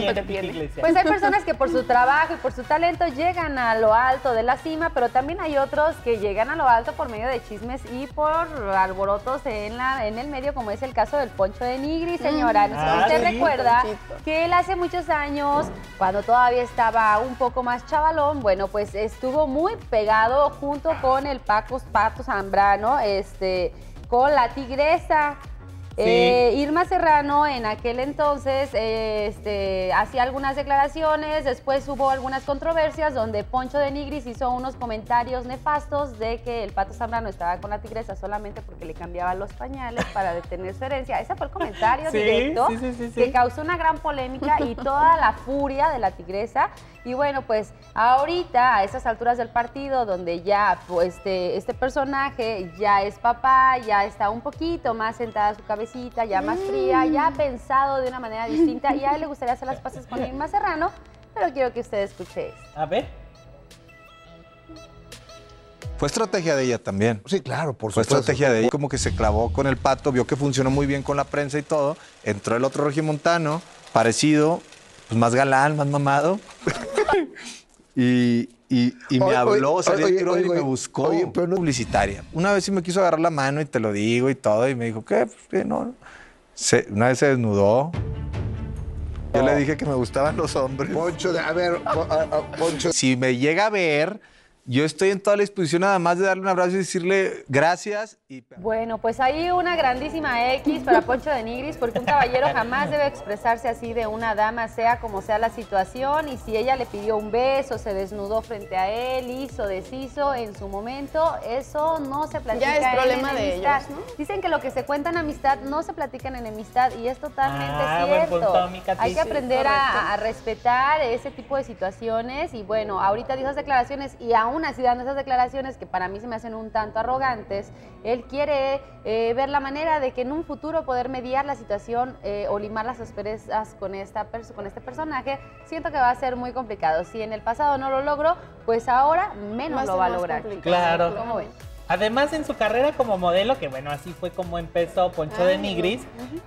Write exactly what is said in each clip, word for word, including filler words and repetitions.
talento que tiene. Pues hay personas que por su trabajo y por su talento llegan a lo alto de la cima, pero también hay otros que llegan a lo alto por medio de chismes y por alborotos en, la, en el medio, como es el caso del Poncho de Nigris, señora. No sé si usted recuerda que él hace muchos años, cuando todavía estaba un poco más chavalón, bueno, pues estuvo muy pegado junto con el Paco, Pato Zambrano, este, con la Tigresa. Sí. Eh, Irma Serrano en aquel entonces eh, este, hacía algunas declaraciones, después hubo algunas controversias donde Poncho de Nigris hizo unos comentarios nefastos de que el Pato Zambrano estaba con la Tigresa solamente porque le cambiaba los pañales para detener su herencia. Ese fue el comentario sí, directo sí, sí, sí, sí. que causó una gran polémica y toda la furia de la Tigresa. Y bueno, pues ahorita a esas alturas del partido donde ya pues, este, este personaje ya es papá, ya está un poquito más sentada a su cabecita, ya más fría, ya ha pensado de una manera distinta y a él le gustaría hacer las paces con Irma Serrano, pero quiero que usted escuche esto. A ver. Fue estrategia de ella también. Sí, claro, por Fue supuesto. estrategia de ella. Como que se clavó con el Pato, vio que funcionó muy bien con la prensa y todo. Entró el otro regimontano, parecido, pues más galán, más mamado. y, y, y me oye, habló, salió el tiro y me buscó. Oye, pero no... publicitaria. Una vez sí me quiso agarrar la mano y te lo digo y todo. Y me dijo, ¿qué? Pues, ¿qué? No. Se, una vez se desnudó. Yo no. le dije que me gustaban los hombres. Poncho, de, a ver, Poncho. Si me llega a ver, yo estoy en toda la disposición nada más de darle un abrazo y decirle gracias. Y... Bueno, pues hay una grandísima X para Poncho de Nigris, porque un caballero jamás debe expresarse así de una dama, sea como sea la situación, y si ella le pidió un beso, se desnudó frente a él, hizo, deshizo en su momento, eso no se platica ya es problema en de enemistad. ellos, ¿no? Dicen que lo que se cuenta en amistad no se platica en enemistad, y es totalmente ah, cierto. Buen punto, mi Katy. Hay que aprender a, a respetar ese tipo de situaciones, y bueno, ahorita dijo esas declaraciones, y aún así dando esas declaraciones que para mí se me hacen un tanto arrogantes, él quiere eh, ver la manera de que en un futuro poder mediar la situación eh, o limar las asperezas con, esta con este personaje. Siento que va a ser muy complicado. Si en el pasado no lo logró, pues ahora menos va lo va a lograr. Claro. ¿Cómo ven? Además, en su carrera como modelo, que bueno, así fue como empezó Poncho Ay, de Nigris,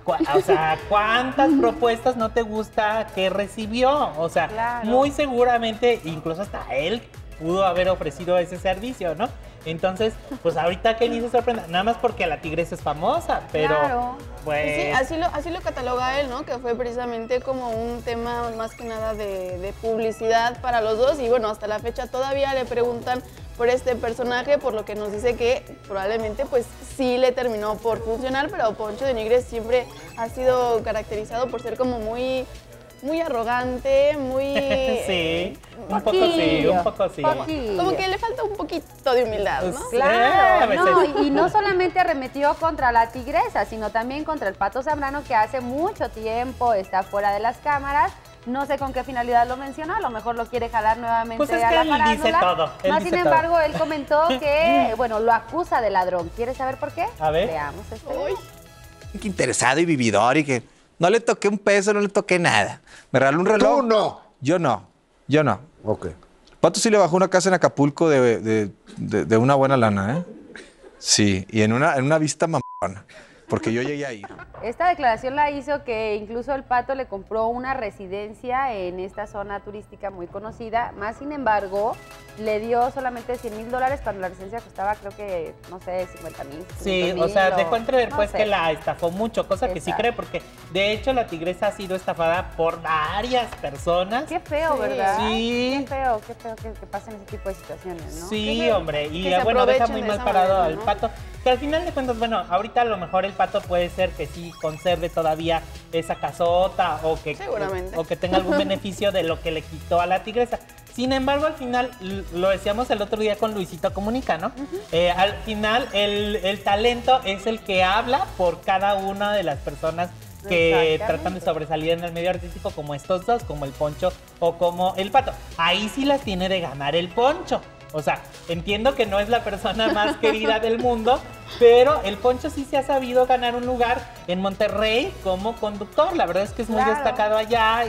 o sea, ¿cuántas propuestas no te gusta que recibió? O sea, claro. muy seguramente, incluso hasta él pudo haber ofrecido ese servicio, ¿no? Entonces, pues ahorita que ni se sorprenda, nada más porque la Tigresa es famosa, pero claro. pues... Sí, así lo, así lo cataloga él, ¿no? Que fue precisamente como un tema más que nada de, de publicidad para los dos, y bueno, hasta la fecha todavía le preguntan por este personaje, por lo que nos dice que probablemente pues sí le terminó por funcionar, pero Poncho de Nigris siempre ha sido caracterizado por ser como muy... muy arrogante, muy... sí, un poco sí, un poco sí. Poquillo. Como que le falta un poquito de humildad, ¿no? Claro, no, y no solamente arremetió contra la Tigresa, sino también contra el Pato Zambrano, que hace mucho tiempo está fuera de las cámaras. No sé con qué finalidad lo mencionó, a lo mejor lo quiere jalar nuevamente pues es a que la él farándula. Dice todo, él Más dice sin embargo, todo. él comentó que, bueno, lo acusa de ladrón. ¿Quieres saber por qué? A ver. Veamos este. Uy. Qué interesado y vividor y que no le toqué un peso, no le toqué nada. Me regaló un reloj. ¿Tú no? Yo no, yo no. Ok. Pato sí le bajó una casa en Acapulco de, de, de, de una buena lana, ¿eh? Sí, y en una, en una vista mamona, porque yo llegué a ir. Esta declaración la hizo que incluso el Pato le compró una residencia en esta zona turística muy conocida, más sin embargo, le dio solamente cien mil dólares cuando la residencia costaba, creo que, no sé, cincuenta mil. Sí, o sea, dejó entrever no pues sé. que la estafó mucho, cosa Exacto. que sí cree, porque de hecho la Tigresa ha sido estafada por varias personas. Qué feo, Sí. ¿verdad? Sí. Qué feo, qué feo que, que pasen ese tipo de situaciones, ¿no? Sí, hombre, y que se bueno, deja aprovechen muy de mal esa parado manera, al ¿no? Pato. Que al final de cuentas, bueno, ahorita a lo mejor el Pato puede ser que sí conserve todavía esa casota o que, Seguramente. o que tenga algún beneficio de lo que le quitó a la Tigresa. Sin embargo, al final, lo decíamos el otro día con Luisito Comunica, ¿no? Uh-huh. eh, al final, el, el talento es el que habla por cada una de las personas que tratan de sobresalir en el medio artístico, como estos dos, como el Poncho o como el Pato. Ahí sí las tiene de ganar el Poncho. O sea, entiendo que no es la persona más querida del mundo, pero el Poncho sí se ha sabido ganar un lugar en Monterrey como conductor. La verdad es que es muy claro. destacado allá y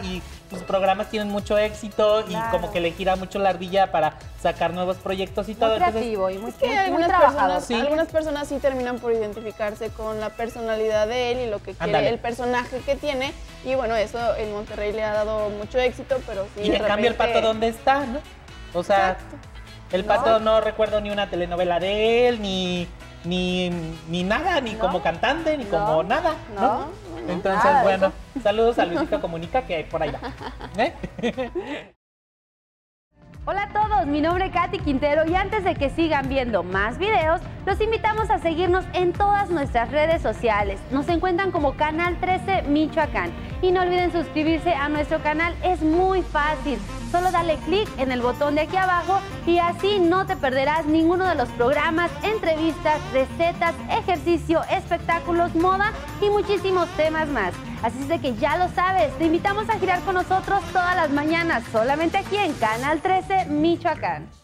sus programas tienen mucho éxito Claro. y como que le gira mucho la ardilla para sacar nuevos proyectos y todo. Muy creativo y muy, Es que muy, muy algunas trabajador. personas, Sí. algunas personas sí terminan por identificarse con la personalidad de él y lo que quiere, Ándale. el personaje que tiene. Y bueno, eso en Monterrey le ha dado mucho éxito, pero sí. Y de en cambio el repente- Pato, ¿dónde está, no? O sea, Exacto. el Pato no. recuerdo ni una telenovela de él, ni, ni, ni nada, ni No. como cantante, ni No. como nada, ¿no? No, no, Entonces, nada de bueno, saludos a Luisito Comunica, que por ahí va. ¿Eh? Hola a todos, mi nombre es Katy Quintero y antes de que sigan viendo más videos, los invitamos a seguirnos en todas nuestras redes sociales. Nos encuentran como Canal trece Michoacán y no olviden suscribirse a nuestro canal, es muy fácil. Solo dale clic en el botón de aquí abajo y así no te perderás ninguno de los programas, entrevistas, recetas, ejercicio, espectáculos, moda y muchísimos temas más. Así es de que ya lo sabes, te invitamos a girar con nosotros todas las mañanas, solamente aquí en Canal trece Michoacán.